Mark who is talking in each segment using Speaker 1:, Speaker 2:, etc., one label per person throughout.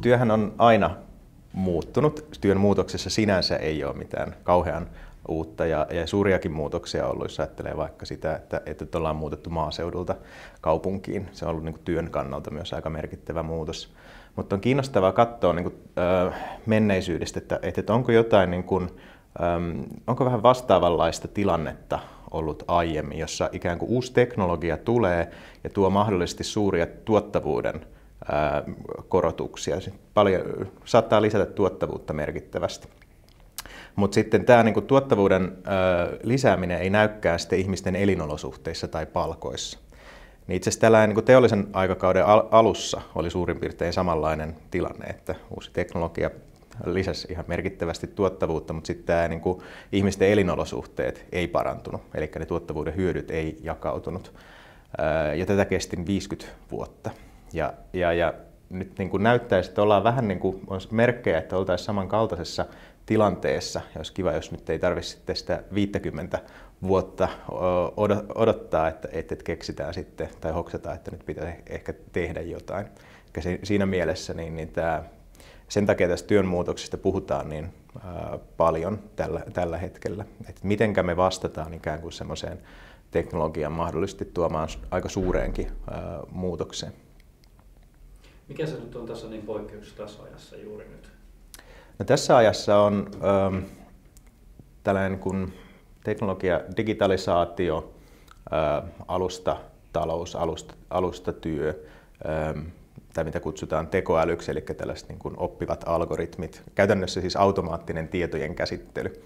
Speaker 1: työhän on aina muuttunut. Työn muutoksessa sinänsä ei ole mitään kauhean uutta ja suuriakin muutoksia ollut, jos ajattelee vaikka sitä, että ollaan muutettu maaseudulta kaupunkiin. Se on ollut niin kuin työn kannalta myös aika merkittävä muutos. Mutta on kiinnostavaa katsoa niin kuin, menneisyydestä, että onko jotain, niin kuin, onko vähän vastaavanlaista tilannetta ollut aiemmin, jossa ikään kuin uusi teknologia tulee ja tuo mahdollisesti suuria tuottavuuden korotuksia. Paljon saattaa lisätä tuottavuutta merkittävästi. Mutta sitten tämä niinku tuottavuuden lisääminen ei näykään sitten ihmisten elinolosuhteissa tai palkoissa. Niin itse asiassa tällainen niinku teollisen aikakauden alussa oli suurin piirtein samanlainen tilanne, että uusi teknologia lisäsi ihan merkittävästi tuottavuutta, mutta sitten tämä niinku ihmisten elinolosuhteet ei parantunut, eli ne tuottavuuden hyödyt ei jakautunut. Ja tätä kesti 50 vuotta. Ja nyt niin kuin näyttäisi, että ollaan vähän niin kuin, on merkkejä, että oltaisiin samankaltaisessa tilanteessa. Ja olisi kiva, jos nyt ei tarvitse sitä 50 vuotta odottaa, että keksitään sitten tai hoksataan, että nyt pitäisi ehkä tehdä jotain. Siinä mielessä niin sen takia tästä työn muutoksesta puhutaan niin paljon tällä hetkellä. Että mitenkä me vastataan ikään kuin semmoiseen teknologian mahdollisesti tuomaan aika suureenkin muutokseen.
Speaker 2: Mikä se nyt on tässä niin poikkeuksessa tässä ajassa juuri nyt?
Speaker 1: No, tässä ajassa on tällainen kuin teknologia, digitalisaatio, alustatalous, alustatyö, tai mitä kutsutaan tekoälyksi, eli tällaiset niin kuin oppivat algoritmit, käytännössä siis automaattinen tietojen käsittely,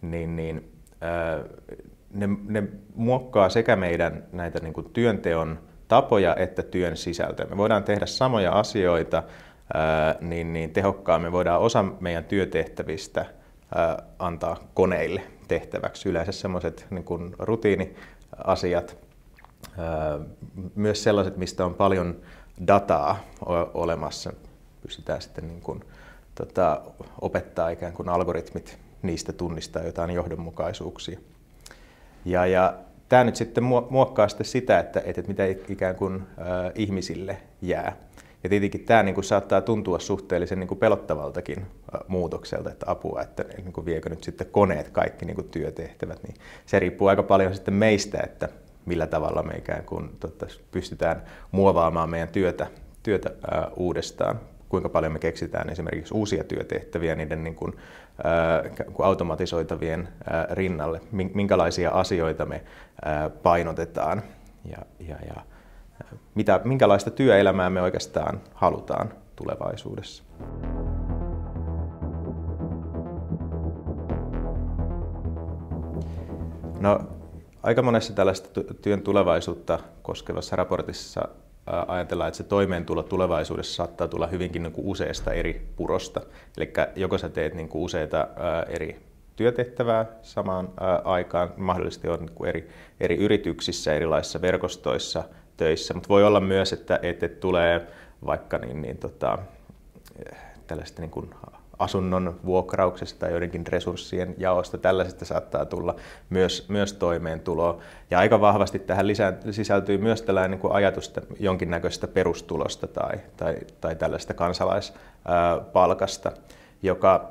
Speaker 1: ne muokkaa sekä meidän näitä niin kuin työnteon tapoja että työn sisältöä. Me voidaan tehdä samoja asioita niin tehokkaammin. Me voidaan osa meidän työtehtävistä antaa koneille tehtäväksi. Yleensä sellaiset niin kuin rutiiniasiat, myös sellaiset, mistä on paljon dataa olemassa. Pystytään sitten niin kuin, opettaa ikään kuin algoritmit niistä tunnistaa jotain johdonmukaisuuksia. Ja tämä nyt sitten muokkaa sitten sitä, että mitä ikään kuin ihmisille jää. Ja tietenkin tämä niin kuin saattaa tuntua suhteellisen niin kuin pelottavaltakin muutokselta, että apua, että niin kuin viekö nyt sitten koneet kaikki niin kuin työtehtävät. Niin se riippuu aika paljon sitten meistä, että millä tavalla me ikään kuin pystytään muovaamaan meidän työtä uudestaan. Kuinka paljon me keksitään esimerkiksi uusia työtehtäviä niiden niin kuin automatisoitavien rinnalle, minkälaisia asioita me painotetaan ja minkälaista työelämää me oikeastaan halutaan tulevaisuudessa. No, aika monessa tällaista työn tulevaisuutta koskevassa raportissa ajatellaan, että se toimeentulo tulevaisuudessa saattaa tulla hyvinkin niin kuin useasta eri purosta. Eli joko sä teet niin kuin useita eri työtehtävää samaan aikaan, mahdollisesti on niin kuin eri yrityksissä, erilaisissa verkostoissa töissä, mutta voi olla myös, että tulee vaikka tällaista niin kuin asunnon vuokrauksesta tai joidenkin resurssien jaosta, tällaisesta saattaa tulla myös toimeentuloa. Ja aika vahvasti tähän sisältyy myös tällainen niin kuin ajatus jonkinnäköisestä perustulosta tai tällaista kansalaispalkasta, joka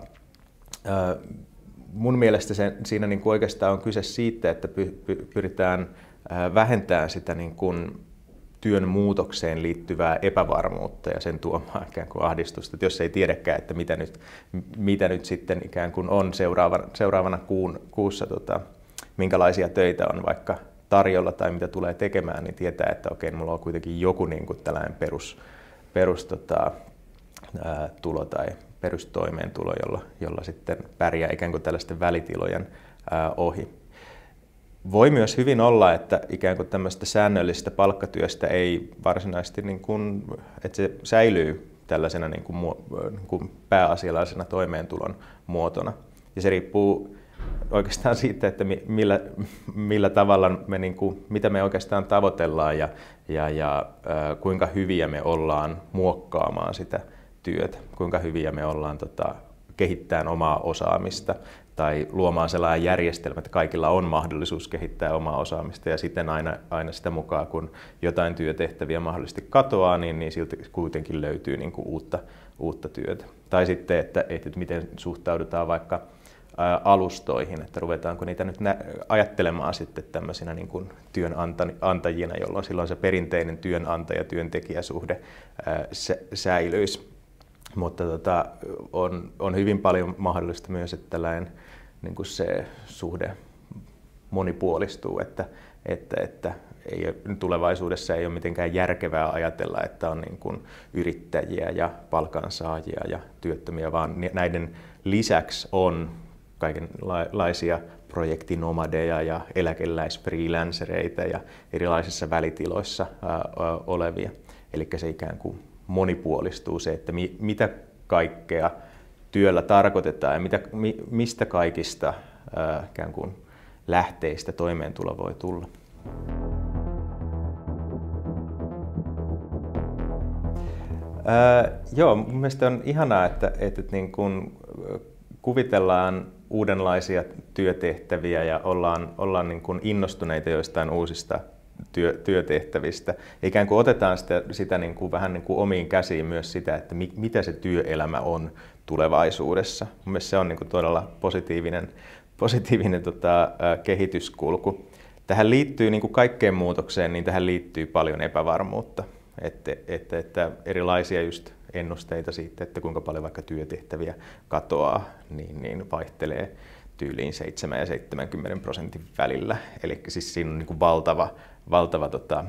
Speaker 1: mun mielestä siinä niin kuin oikeastaan on kyse siitä, että pyritään vähentämään sitä niin kuin työn muutokseen liittyvää epävarmuutta ja sen tuomaa ikään kuin ahdistusta, että jos ei tiedäkään, että mitä nyt sitten ikään kuin on seuraavana kuussa, minkälaisia töitä on vaikka tarjolla tai mitä tulee tekemään, niin tietää, että okei, mulla on kuitenkin joku niin kuin tällainen tulo tai perustoimeentulo, jolla sitten pärjää ikään kuin tällaisten välitilojen ohi. Voi myös hyvin olla, että ikään kuin tämmöistä säännöllisestä palkkatyöstä ei varsinaisesti, niin kuin, että se säilyy tällaisena niin kuin pääasiallisena toimeentulon muotona. Ja se riippuu oikeastaan siitä, että millä tavalla mitä me oikeastaan tavoitellaan ja kuinka hyviä me ollaan muokkaamaan sitä työtä, kuinka hyviä me ollaan kehittämään omaa osaamista tai luomaan sellainen järjestelmä, että kaikilla on mahdollisuus kehittää omaa osaamista ja sitten aina sitä mukaan, kun jotain työtehtäviä mahdollisesti katoaa, niin siltä kuitenkin löytyy niin kuin uutta työtä. Tai sitten, että miten suhtaudutaan vaikka alustoihin, että ruvetaanko niitä nyt ajattelemaan sitten tämmöisinä niin kuin työnantajina, jolloin silloin se perinteinen työnantaja-työntekijäsuhde säilyisi. Mutta on hyvin paljon mahdollista myös, että tällainen niin kuin se suhde monipuolistuu, että tulevaisuudessa ei ole mitenkään järkevää ajatella, että on niin kuin yrittäjiä ja palkansaajia ja työttömiä, vaan näiden lisäksi on kaikenlaisia projektinomadeja ja eläkeläisfreelancereita ja erilaisissa välitiloissa olevia. Eli se ikään kuin monipuolistuu se, että mitä kaikkea työllä tarkoitetaan ja mistä kaikista ikään kuin lähteistä toimeentulo voi tulla. Joo, mun mielestä on ihanaa, että niin kuin kuvitellaan uudenlaisia työtehtäviä ja ollaan niin kuin innostuneita joistain uusista työtehtävistä. Ikään kuin otetaan sitä niin kuin vähän niin kuin omiin käsiin myös sitä, että mitä se työelämä on tulevaisuudessa. Mun mielestä se on niin kuin todella positiivinen kehityskulku. Tähän liittyy niin kuin kaikkeen muutokseen, niin tähän liittyy paljon epävarmuutta. Että erilaisia just ennusteita siitä, että kuinka paljon vaikka työtehtäviä katoaa, niin vaihtelee tyyliin 7 ja 70% välillä. Eli siis siinä on niin kuin valtava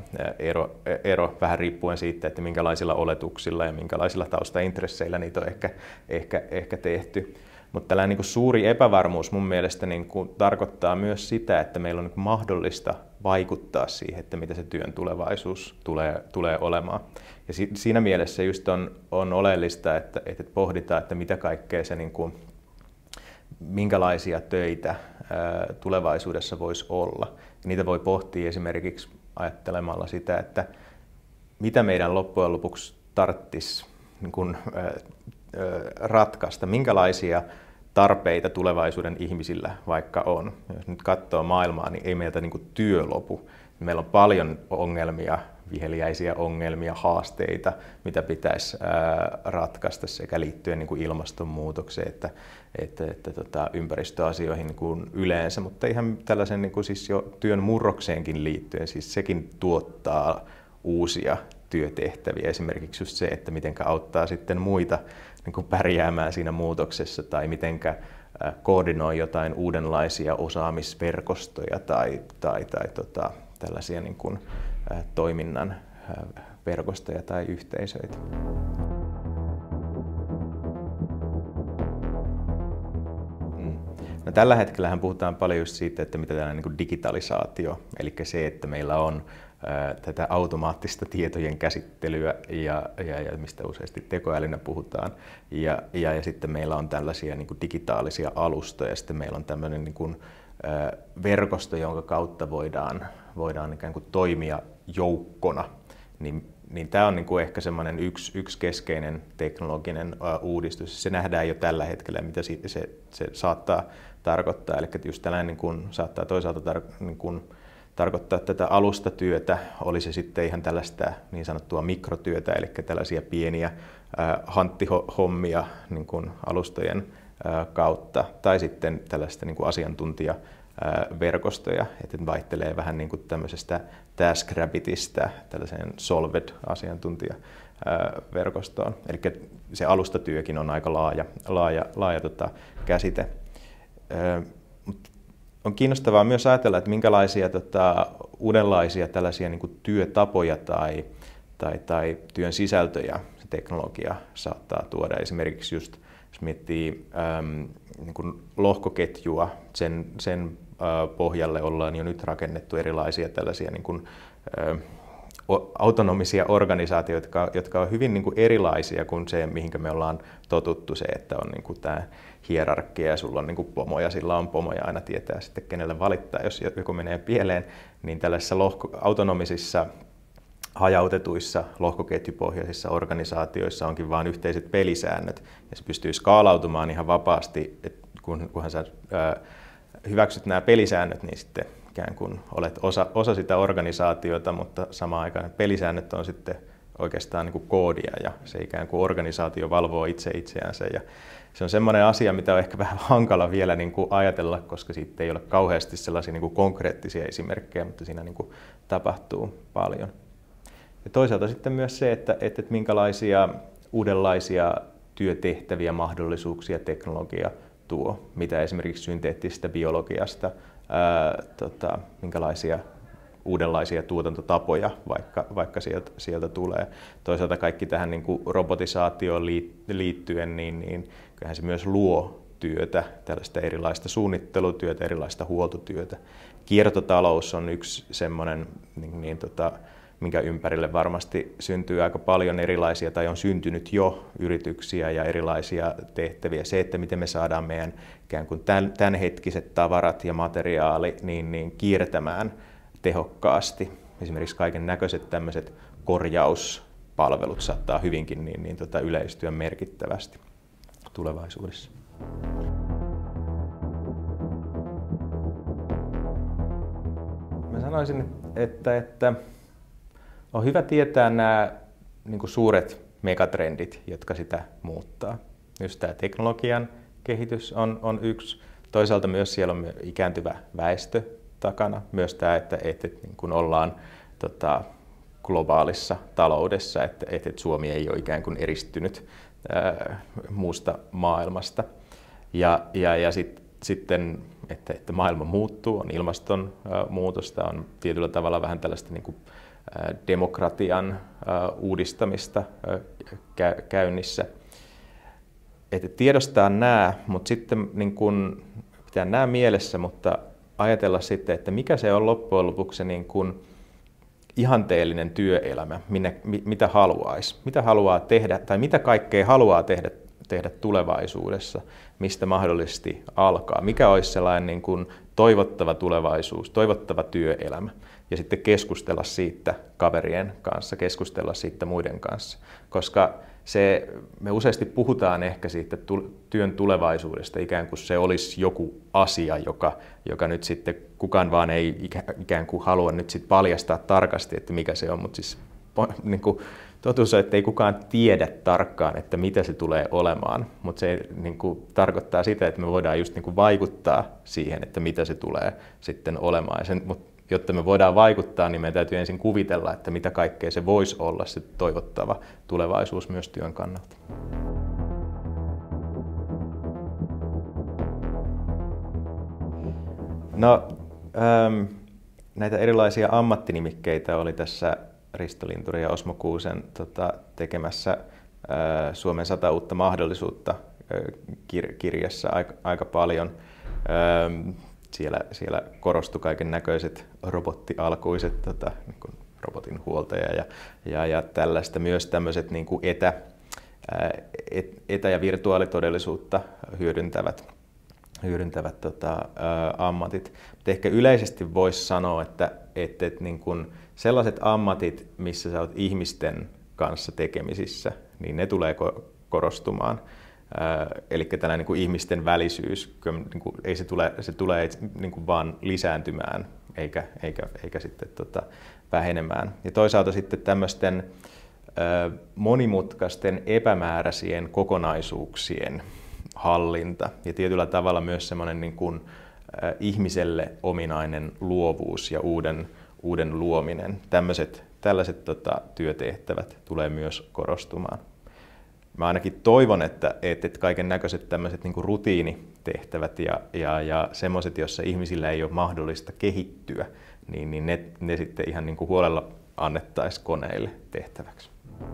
Speaker 1: ero vähän riippuen siitä, että minkälaisilla oletuksilla ja minkälaisilla taustaintresseillä niitä on ehkä tehty. Mutta tällainen niin kuin suuri epävarmuus mun mielestä niin kuin tarkoittaa myös sitä, että meillä on niin kuin mahdollista vaikuttaa siihen, että mitä se työn tulevaisuus tulee olemaan. Ja siinä mielessä just on oleellista, että pohditaan, että mitä kaikkea se, niin kuin, minkälaisia töitä tulevaisuudessa voisi olla. Ja niitä voi pohtia esimerkiksi ajattelemalla sitä, että mitä meidän loppujen lopuksi tarvitsisi niin kuin, ratkaista, minkälaisia tarpeita tulevaisuuden ihmisillä vaikka on. Jos nyt katsoo maailmaa, niin ei meiltä niin kuin työ lopu. Meillä on paljon ongelmia, viheliäisiä ongelmia, haasteita, mitä pitäisi ratkaista sekä liittyen niin kuin ilmastonmuutokseen että ympäristöasioihin niin kuin yleensä, mutta ihan tällaisen niin kuin siis jo työn murrokseenkin liittyen, siis sekin tuottaa uusia työtehtäviä. Esimerkiksi just se, että miten auttaa sitten muita niin kuin pärjäämään siinä muutoksessa tai miten koordinoi jotain uudenlaisia osaamisverkostoja tai tällaisia niin kuin toiminnan verkostoja tai yhteisöitä. No, tällä hetkellähän puhutaan paljon just siitä, että mitä tällainen niin kuin digitalisaatio, eli se, että meillä on tätä automaattista tietojen käsittelyä ja mistä useasti tekoälynä puhutaan. Ja sitten meillä on tällaisia niin kuin digitaalisia alustoja ja sitten meillä on tämmöinen niin kuin verkosto, jonka kautta voidaan ikään kuin toimia joukkona. Niin tämä on niin kuin ehkä semmoinen yksi keskeinen teknologinen uudistus. Se nähdään jo tällä hetkellä, mitä se saattaa tarkoittaa. Eli just tällainen niin kuin saattaa toisaalta niin kuin tarkoittaa tätä alustatyötä, oli se sitten ihan tällaista niin sanottua mikrotyötä, eli tällaisia pieniä hanttihommia niin kuin alustojen kautta, tai sitten tällaista niin kuin asiantuntijaverkostoja, että vaihtelee vähän niin kuin tämmöisestä TaskRabbitista tällaiseen Solved-asiantuntijaverkostoon. Eli se alustatyökin on aika laaja käsite. On kiinnostavaa myös ajatella, että minkälaisia uudenlaisia tällaisia niin kuin työtapoja tai työn sisältöjä se teknologia saattaa tuoda. Esimerkiksi just, jos miettii niin kuin lohkoketjua, sen pohjalle ollaan jo nyt rakennettu erilaisia tällaisia niin kuin, autonomisia organisaatioita, jotka on hyvin niin kuin erilaisia kuin se, mihinkä me ollaan totuttu, se, että on niin kuin tämä hierarkia ja sulla on niin kuin pomoja, sillä on pomoja, aina tietää sitten kenelle valittaa, jos joku menee pieleen, niin tällaisissa autonomisissa hajautetuissa lohkoketjupohjaisissa organisaatioissa onkin vain yhteiset pelisäännöt ja se pystyy skaalautumaan ihan vapaasti, että kunhan sä hyväksyt nämä pelisäännöt, niin sitten ikään kuin olet osa sitä organisaatiota, mutta samaan aikaan pelisäännöt on sitten oikeastaan niin kuin koodia ja se ikään kuin organisaatio valvoo itse itseänsä. Ja se on semmoinen asia, mitä on ehkä vähän hankala vielä niin kuin ajatella, koska siitä ei ole kauheasti sellaisia niin kuin konkreettisia esimerkkejä, mutta siinä niin kuin tapahtuu paljon. Ja toisaalta sitten myös se, että minkälaisia uudenlaisia työtehtäviä, mahdollisuuksia teknologia tuo, mitä esimerkiksi synteettisestä biologiasta, minkälaisia uudenlaisia tuotantotapoja vaikka sieltä tulee. Toisaalta kaikki tähän niin kuin robotisaatioon liittyen, niin kyllähän se myös luo työtä, tällaista erilaista suunnittelutyötä, erilaista huoltotyötä. Kiertotalous on yksi semmoinen, minkä ympärille varmasti syntyy aika paljon erilaisia, tai on syntynyt jo yrityksiä ja erilaisia tehtäviä. Se, että miten me saadaan meidän ikään kuin tämänhetkiset tavarat ja materiaali niin kiertämään tehokkaasti. Esimerkiksi kaiken näköiset tämmöiset korjauspalvelut saattaa hyvinkin yleistyä merkittävästi tulevaisuudessa. Mä sanoisin, että on hyvä tietää nämä niin kuin suuret megatrendit, jotka sitä muuttaa. Just tämä teknologian kehitys on yksi. Toisaalta myös siellä on ikääntyvä väestö takana. Myös tämä, että niin kuin ollaan globaalissa taloudessa, että Suomi ei ole ikään kuin eristynyt muusta maailmasta. Ja sitten, että maailma muuttuu, on ilmastonmuutosta, on tietyllä tavalla vähän tällaista niin kuin demokratian uudistamista käynnissä. Että tiedostaa nämä, mutta sitten niin kun pitää nämä mielessä, mutta ajatella sitten, että mikä se on loppujen lopuksi se niin kun ihanteellinen työelämä, mitä haluaisi, mitä haluaa tehdä tai mitä kaikkea haluaa tehdä tulevaisuudessa, mistä mahdollisesti alkaa, mikä olisi sellainen niin kuin toivottava tulevaisuus, toivottava työelämä ja sitten keskustella siitä kaverien kanssa, keskustella siitä muiden kanssa, koska me useasti puhutaan ehkä siitä työn tulevaisuudesta ikään kuin se olisi joku asia, joka nyt sitten kukaan vaan ei ikään kuin halua nyt sitten paljastaa tarkasti, että mikä se on, mutta siis niin kuin totuus on, että ei kukaan tiedä tarkkaan, että mitä se tulee olemaan, mutta se niin kuin tarkoittaa sitä, että me voidaan just niin kuin vaikuttaa siihen, että mitä se tulee sitten olemaan. Mutta jotta me voidaan vaikuttaa, niin meidän täytyy ensin kuvitella, että mitä kaikkea se voisi olla se toivottava tulevaisuus myös työn kannalta. No, näitä erilaisia ammattinimikkeitä oli tässä Risto Linturi ja Osmo Kuusen tekemässä Suomen 100 uutta mahdollisuutta kirjassa aika paljon. Siellä korostui kaiken näköiset robottialkuiset, niin kuin robotin huoltaja ja tällaista. Myös tämmöiset niin kuin etä- ja virtuaalitodellisuutta hyödyntävät ammatit. Mutta ehkä yleisesti voisi sanoa, että niin kuin sellaiset ammatit, missä sä oot ihmisten kanssa tekemisissä, niin ne tulee korostumaan. Eli tällainen niin kuin ihmisten välisyys, niin kuin, se tulee niin kuin vaan lisääntymään eikä sitten vähenemään. Ja toisaalta sitten tämmöisten monimutkaisten epämääräisien kokonaisuuksien hallinta ja tietyllä tavalla myös semmoinen niin kuin ihmiselle ominainen luovuus ja uuden luominen. Tällaiset työtehtävät tulee myös korostumaan. Mä ainakin toivon, että kaiken näköiset tämmöiset niin kuin rutiinitehtävät ja semmoiset, joissa ihmisillä ei ole mahdollista kehittyä, niin ne sitten ihan niin kuin huolella annettaisiin koneille tehtäväksi.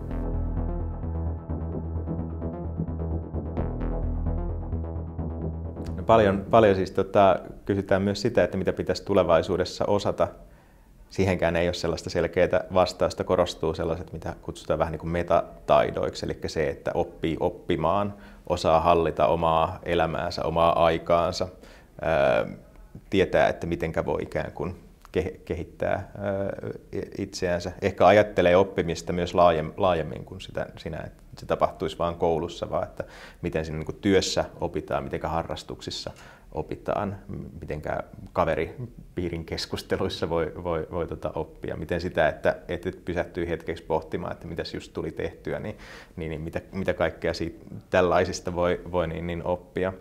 Speaker 1: No paljon siis kysytään myös sitä, että mitä pitäisi tulevaisuudessa osata. Siihenkään ei ole sellaista selkeää vastausta, korostuu sellaiset, mitä kutsutaan vähän niin kuin metataidoiksi, eli se, että oppii oppimaan, osaa hallita omaa elämäänsä, omaa aikaansa, tietää, että mitenkä voi ikään kuin kehittää itseänsä. Ehkä ajattelee oppimista myös laajemmin kuin sinä, että se tapahtuisi vain koulussa, vaan että miten siinä niin kuin työssä opitaan, miten harrastuksissa opitaan, miten kaveripiirin keskusteluissa voi oppia, miten sitä, että pysähtyy hetkeksi pohtimaan, että mitäs just tuli tehtyä, niin mitä kaikkea siitä tällaisista voi oppia.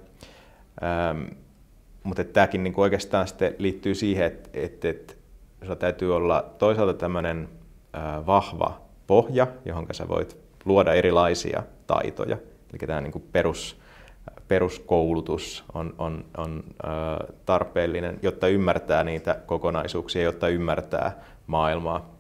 Speaker 1: Mutta tämäkin niin oikeastaan sitten liittyy siihen, että sulla täytyy olla toisaalta tämmöinen vahva pohja, johon sä voit luoda erilaisia taitoja. Eli tämä niin peruskoulutus on tarpeellinen, jotta ymmärtää niitä kokonaisuuksia, jotta ymmärtää maailmaa.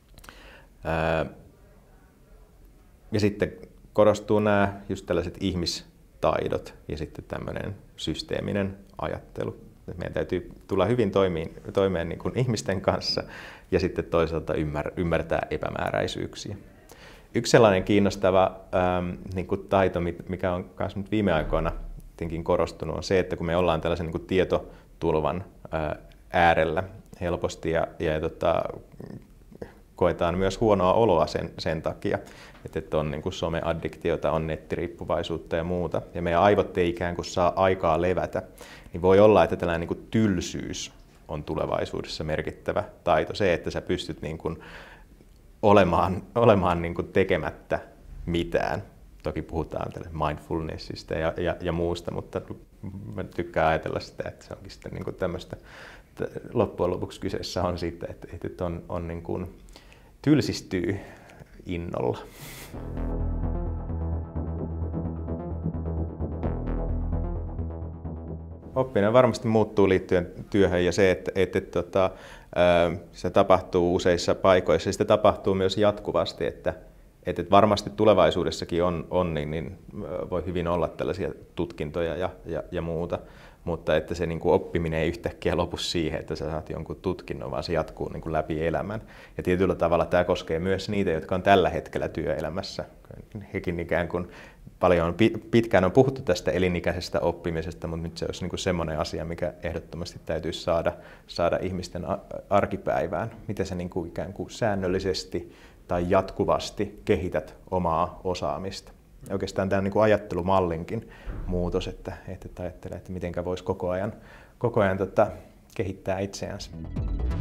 Speaker 1: Ja sitten korostuu nämä just tällaiset ihmistaidot ja sitten tämmöinen systeeminen ajattelu. Meidän täytyy tulla hyvin toimeen niin kuin ihmisten kanssa ja sitten toisaalta ymmärtää epämääräisyyksiä. Yksi sellainen kiinnostava niin kuin taito, mikä on myös nyt viime aikoina korostunut, on se, että kun me ollaan tällaisen niin kuin tietotulvan äärellä helposti ja koetaan myös huonoa oloa sen takia, että on niin kuin someaddiktiota, on nettiriippuvaisuutta ja muuta, ja meidän aivot ei ikään kuin saa aikaa levätä, niin voi olla, että tällainen niin kuin tylsyys on tulevaisuudessa merkittävä taito. Se, että sä pystyt niin kuin olemaan niin kuin tekemättä mitään. Toki puhutaan mindfulnessista ja muusta, mutta mä tykkään ajatella sitä, että se onkin sitten niin kuin tämmöistä, loppujen lopuksi kyseessä on siitä, että on niin kuin tylsistyy innolla. Oppiminen varmasti muuttuu liittyen työhön ja se, että se tapahtuu useissa paikoissa ja sitä tapahtuu myös jatkuvasti, että varmasti tulevaisuudessakin niin voi hyvin olla tällaisia tutkintoja ja muuta, mutta että se niin kuin oppiminen ei yhtäkkiä lopu siihen, että sä saat jonkun tutkinnon, vaan se jatkuu niin kuin läpi elämän. Ja tietyllä tavalla tämä koskee myös niitä, jotka on tällä hetkellä työelämässä. Hekin ikään kuin pitkään on puhuttu tästä elinikäisestä oppimisesta, mutta nyt se olisi niin kuin semmoinen asia, mikä ehdottomasti täytyisi saada ihmisten arkipäivään. Miten sä niin kuin ikään kuin säännöllisesti tai jatkuvasti kehität omaa osaamista. Ja oikeastaan tämä on niin kuin ajattelumallinkin muutos, että ajattelee, että miten voisi koko ajan kehittää itseänsä.